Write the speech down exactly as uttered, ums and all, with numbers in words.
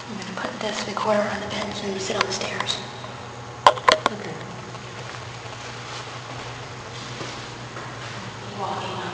I'm going to put this recorder on the bench and sit on the stairs. Okay. Walking on